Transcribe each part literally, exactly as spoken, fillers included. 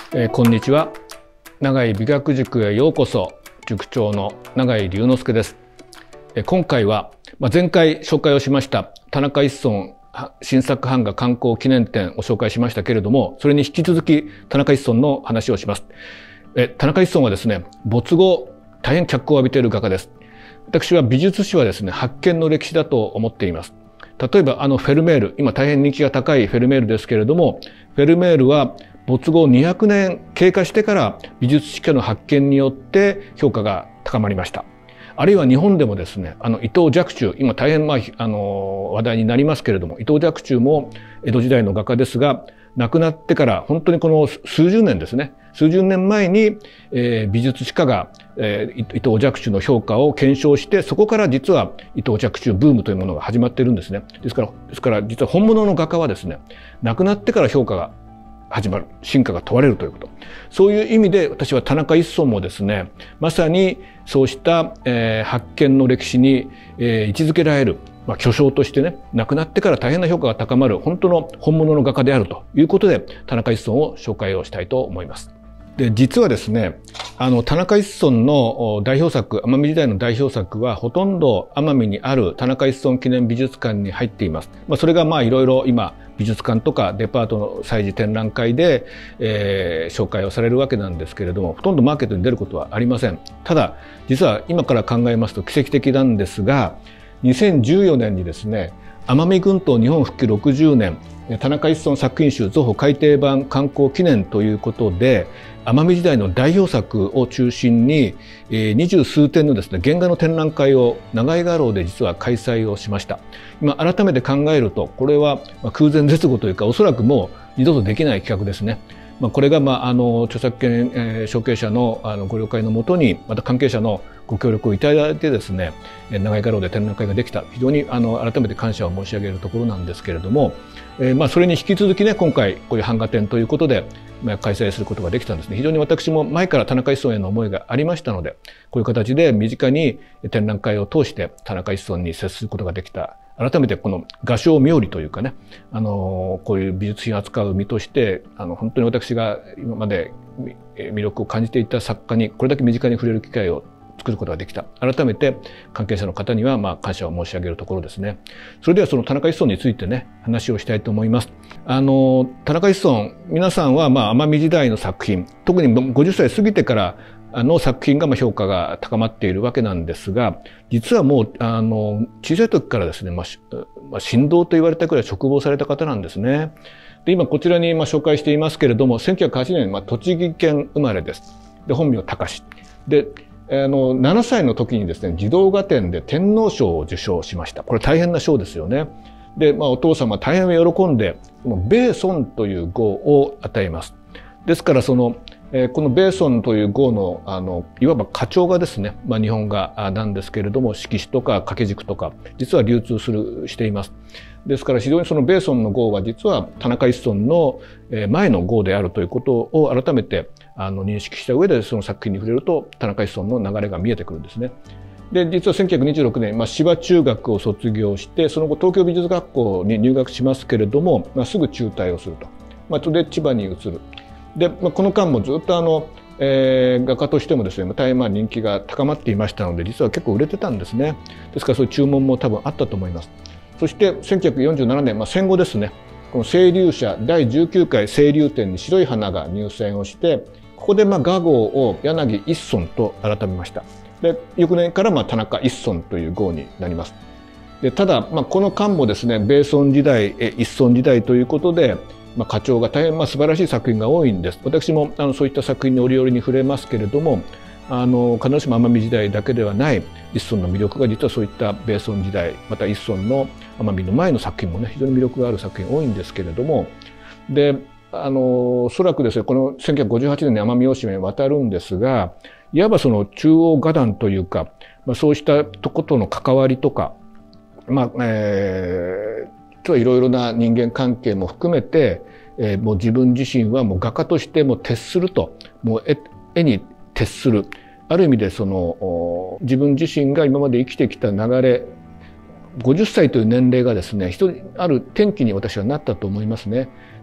えー、こんにちは。長井美学塾へようこそ。塾長の長井龍之介です。えー、今回は、まあ、前回紹介をしました田中一村新作版画観光記念展を紹介しましたけれども、それに引き続き田中一村の話をします。え田中一村はですね、没後大変脚光を浴びている画家です。私は美術史はですね、発見の歴史だと思っています。例えばあのフェルメール、今大変人気が高いフェルメールですけれども、フェルメールは没後にひゃくねん経過してから美術史家の発見によって評価が高まりました。あるいは日本でもですね、あの伊藤若冲、今大変まああの話題になりますけれども、伊藤若冲も江戸時代の画家ですが、亡くなってから本当にこの数十年ですね、数十年前に、えー、美術史家が、えー、伊藤若冲の評価を検証して、そこから実は伊藤若冲ブームというものが始まっているんですね。ですから、ですから実は本物の画家はですね、亡くなってから評価が始まる、進化が問われるということ。そういう意味で私は田中一村もですね、まさにそうした、えー、発見の歴史に、えー、位置づけられる、まあ、巨匠としてね、亡くなってから大変な評価が高まる本当の本物の画家であるということで、田中一村を紹介をしたいと思います。で、実はですね、あの、田中一村の代表作、奄美時代の代表作は、ほとんど奄美にある田中一村記念美術館に入っています。まあ、それがまあ、いろいろ今、美術館とかデパートの催事展覧会で、えー、紹介をされるわけなんですけれども、ほとんどマーケットに出ることはありません。ただ、実は今から考えますと奇跡的なんですが、にせんじゅうよねんにですね、奄美群島日本復帰ろくじゅうねん、田中一村作品集増補改訂版刊行記念ということで、奄美時代の代表作を中心に二十数点のですね、原画の展覧会を長井画廊で実は開催をしました。今改めて考えると、これは空前絶後というか、おそらくもう二度とできない企画ですね。まあ、これが、まあ、あの著作権、えー、承継者の、あのご了解のもとに、また関係者のご協力をいただいてですね、長井画廊で展覧会ができた、非常にあの改めて感謝を申し上げるところなんですけれども、えーまあ、それに引き続きね、今回こういう版画展ということで、まあ、開催することができたんですね。非常に私も前から田中一村への思いがありましたので、こういう形で身近に展覧会を通して田中一村に接することができた。改めてこの画商冥利というかね、あのこういう美術品を扱う身として、あの本当に私が今まで魅力を感じていた作家にこれだけ身近に触れる機会を作ることができた。改めて関係者の方にはまあ感謝を申し上げるところですね。それではその田中一村についてね、話をしたいと思います。あの田中一村、皆さんはまあ奄美時代の作品、特にごじゅっさい過ぎてからの作品が評価が高まっているわけなんですが、実はもうあの小さい時からですね、まあ、神童と言われたくらい嘱望された方なんですね。で、今こちらにまあ紹介していますけれども、せんきゅうひゃくはちねん、まあ、栃木県生まれです。で、本名隆。で、あのななさいの時にですね、児童画展で天皇賞を受賞しました。これ大変な賞ですよね。で、まあ、お父様は大変喜んで、米尊という号を与えます。ですからそのえー、この米尊という号の、あの、いわば花鳥画ですね。まあ、日本画なんですけれども、色紙とか掛け軸とか、実は流通する、しています。ですから非常にその米尊の号は実は田中一村の前の号であるということを改めてあの認識した上でその作品に触れると田中一村の流れが見えてくるんですね。で、実はせんきゅうひゃくにじゅうろくねん、まあ、芝中学を卒業して、その後東京美術学校に入学しますけれども、まあ、すぐ中退をすると。まあ、それで千葉に移る。で、まあ、この間もずっとあの、えー、画家としてもですね、大変まあ人気が高まっていましたので、実は結構売れてたんですね。ですからそういう注文も多分あったと思います。そしてせんきゅうひゃくよんじゅうななねん、まあ、戦後ですね、この青龍社だいじゅうきゅうかい青龍展に白い花が入選をして、ここでまあ画号を柳一村と改めました。で、翌年からまあ田中一村という号になります。で、ただ、まあ、この間もですね、米尊時代、一村時代ということで、まあ、花鳥が大変まあ素晴らしい作品が多いんです。私もあのそういった作品に折々に触れますけれども、あの必ずしも奄美時代だけではない一村の魅力が実はそういった米尊時代、また一村の奄美の前の作品もね、非常に魅力がある作品多いんですけれども、で、あのおそらくですね、このせんきゅうひゃくごじゅうはちねんに奄美大島へ渡るんですが、いわばその中央画壇というか、まあ、そうしたとことの関わりとか、まあえーいろいろな人間関係も含めて、えー、もう自分自身はもう画家としても徹すると、もう 絵, 絵に徹する。ある意味でその自分自身が今まで生きてきた流れ、ごじゅっさいという年齢がですね、一人ある転機に私はなったと思いますね。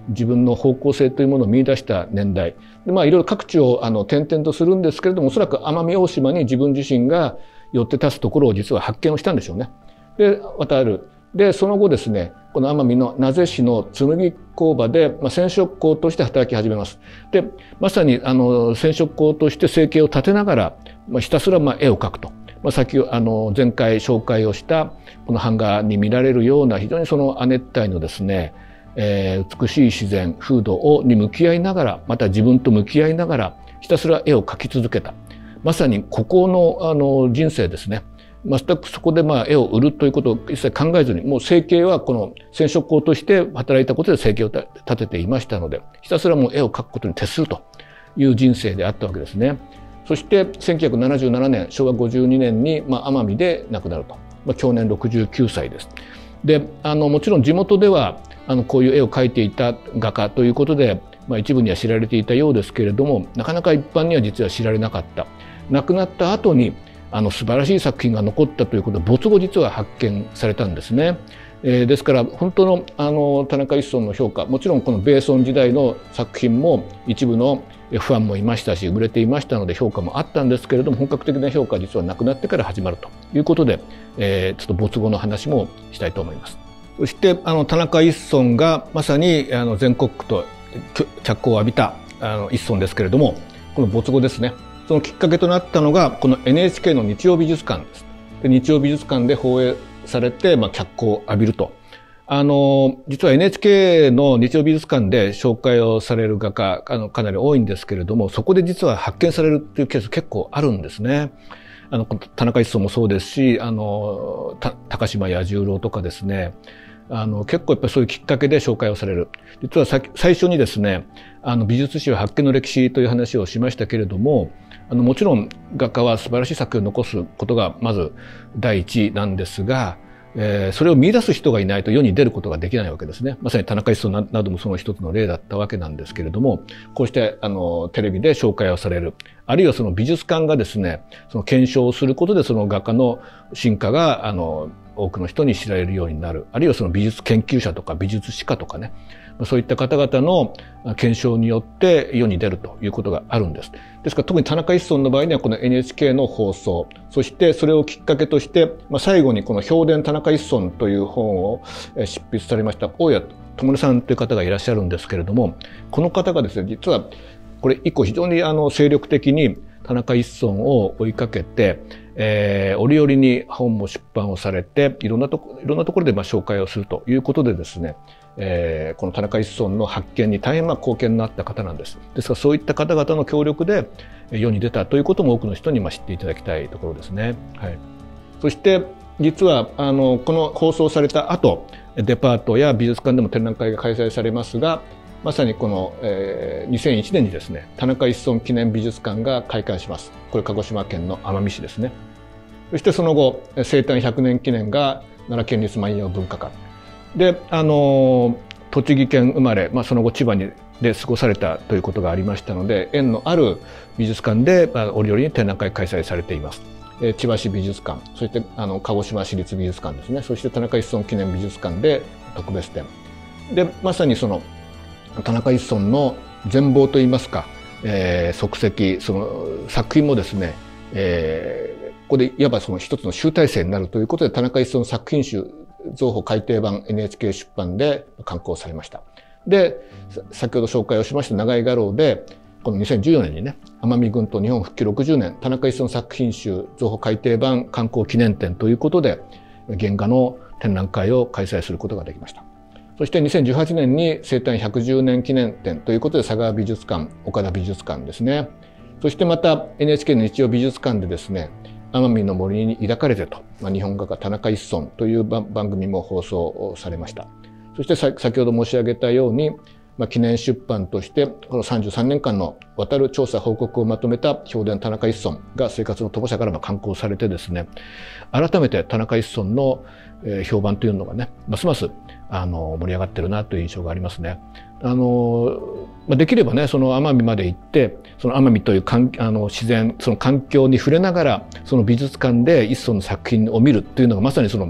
自分の方向性というものを見出した年代で、まあ、いろいろ各地をあの転々とするんですけれども、おそらく奄美大島に自分自身が寄って立つところを実は発見をしたんでしょうね。で渡る。でその後ですね、この奄美の名瀬市の紬工場で、まあ、染色工として働き始めます。でまさにあの染色工として生計を立てながら、まあ、ひたすらまあ絵を描くと。まあ、先あの前回紹介をしたこの版画に見られるような非常にその亜熱帯のですね、えー、美しい自然風土をに向き合いながら、また自分と向き合いながらひたすら絵を描き続けた。まさに孤高のあの人生ですね。全くそこでまあ絵を売るということを一切考えずに、もう生計はこの染色工として働いたことで生計を立てていましたので、ひたすらもう絵を描くことに徹するという人生であったわけですね。そしてせんきゅうひゃくななじゅうななねん、しょうわごじゅうにねんにまあ奄美で亡くなると、まあ、享年ろくじゅうきゅうさいです。であのもちろん地元ではあのこういう絵を描いていた画家ということで、まあ、一部には知られていたようですけれども、なかなか一般には実は知られなかった。亡くなった後にあの素晴らしい作品が残ったということで没後実は発見されたんですね。えー、ですから本当のあの田中一村の評価、もちろんこの米村時代の作品も一部のファンもいましたし売れていましたので評価もあったんですけれども、本格的な評価は実はなくなってから始まるということで、えー、ちょっと没後の話もしたいと思います。そしてあの田中一村がまさにあの全国区と脚光を浴びたあの一村ですけれども、この没後ですね、そのきっかけとなったのがこの エヌエイチケー の日曜美術館です。で日曜美術館で放映されて、まあ、脚光を浴びると。あの実は エヌエイチケー の日曜美術館で紹介をされる画家あのかなり多いんですけれども、そこで実は発見されるっていうケース結構あるんですね。あの田中一村もそうですし、あの高島彌十郎とかですね、あの結構やっぱりそういうきっかけで紹介をされる。実は最初にですね、あの美術史は発見の歴史という話をしましたけれども、あのもちろん画家は素晴らしい作品を残すことがまず第一なんですが、えー、それを見出す人がいないと世に出ることができないわけですね。まさに田中一村などもその一つの例だったわけなんですけれども、こうしてあのテレビで紹介をされる、あるいはその美術館がですね、その検証をすることでその画家の進化があの多くの人に知られるようになる、あるいはその美術研究者とか美術史家とかね、そういった方々の検証によって世に出るということがあるんです。ですから特に田中一村の場合にはこの エヌエイチケー の放送、そしてそれをきっかけとして、まあ、最後にこの評伝田中一村という本を執筆されました大谷智音さんという方がいらっしゃるんですけれども、この方がですね、実はこれ以降非常にあの精力的に田中一村を追いかけて、えー、折々に本も出版をされて、いろんなとこいろんなところでまあ紹介をするということでですね、えー、この田中一村の発見に大変な貢献になった方なんです。ですからそういった方々の協力で世に出たということも多くの人にまあ知っていただきたいところですね。はい、そして実はあのこの放送された後、デパートや美術館でも展覧会が開催されますが、まさにこの、えー、にせんいちねんにですね、田中一村記念美術館が開館します。これ鹿児島県の奄美市ですね。そしてその後生誕ひゃくねん記念が奈良県立万葉文化館で、あの栃木県生まれ、まあ、その後千葉にで過ごされたということがありましたので、縁のある美術館で、まあ、折々に展覧会開催されています。え千葉市美術館、そしてあの鹿児島市立美術館ですね、そして田中一村記念美術館で特別展で、まさにその田中一村の全貌といいますか、えー、足跡、その作品もですね、えー、ここでいわばその一つの集大成になるということで、田中一村の作品集増補改訂版 エヌエイチケー 出版で刊行されました。で、先ほど紹介をしました長井画廊で、このにせんじゅうよねんにね、奄美群島日本復帰ろくじゅうねん田中一村作品集増補改訂版刊行記念展ということで、原画の展覧会を開催することができました。そしてにせんじゅうはちねんに生誕ひゃくじゅうねん記念展ということで佐川美術館、岡田美術館ですね。そしてまた エヌエイチケー の日曜美術館でですね、奄美の森に抱かれてと、まあ、日本画家田中一村という番組も放送されました。そして先ほど申し上げたように、まあ、記念出版としてこのさんじゅうさんねんかんの渡る調査報告をまとめた評伝田中一村が生活の友社からも刊行されてですね、改めて田中一村の評判というのがね、ますますあの盛り上がってるなという印象がありますね。あのできればね、その奄美まで行って、その奄美というかんあの自然、その環境に触れながら、その美術館で一村の作品を見るっていうのがまさにその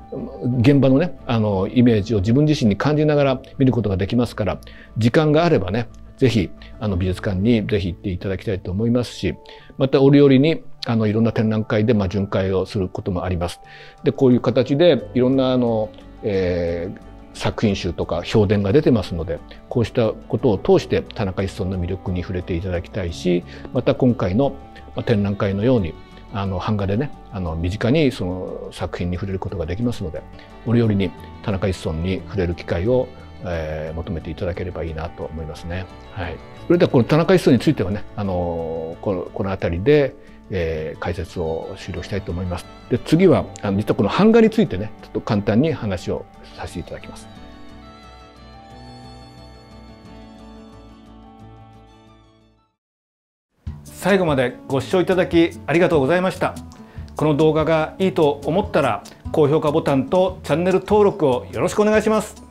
現場のねあのイメージを自分自身に感じながら見ることができますから、時間があればねぜひあの美術館にぜひ行っていただきたいと思いますし、また折々にあのいろんな展覧会でまあ巡回をすることもあります。でこういう形でいろんなあの、えー作品集とか評伝が出てますので、こうしたことを通して田中一村の魅力に触れていただきたいし、また今回の展覧会のようにあの版画でねあの身近にその作品に触れることができますので、折々に田中一村に触れる機会を、えー、求めていただければいいなと思いますね。はい、それではこの田中一村についてはねあのこの、この辺りでえー、解説を終了したいと思います。で次はあの実はこの版画についてねちょっと簡単に話をさせていただきます。最後までご視聴いただきありがとうございました。この動画がいいと思ったら高評価ボタンとチャンネル登録をよろしくお願いします。